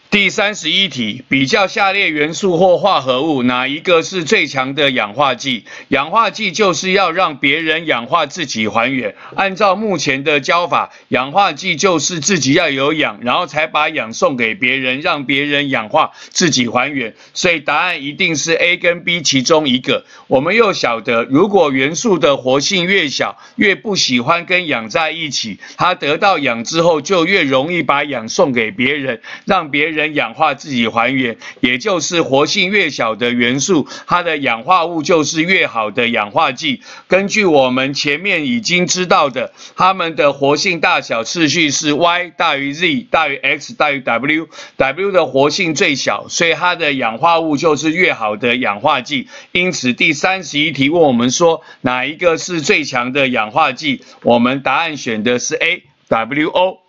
第31题，比较下列元素或化合物，哪一个是最强的氧化剂？氧化剂就是要让别人氧化自己还原。按照目前的教法，氧化剂就是自己要有氧，然后才把氧送给别人，让别人氧化自己还原。所以答案一定是 A 跟 B 其中一个。我们又晓得，如果元素的活性越小，越不喜欢跟氧在一起，它得到氧之后就越容易把氧送给别人，让别人氧化自己还原，也就是活性越小的元素，它的氧化物就是越好的氧化剂。根据我们前面已经知道的，它们的活性大小次序是 Y 大于 Z 大于 X 大于 W，W 的活性最小，所以它的氧化物就是越好的氧化剂。因此第31题问我们说哪一个是最强的氧化剂，我们答案选的是 A，WO。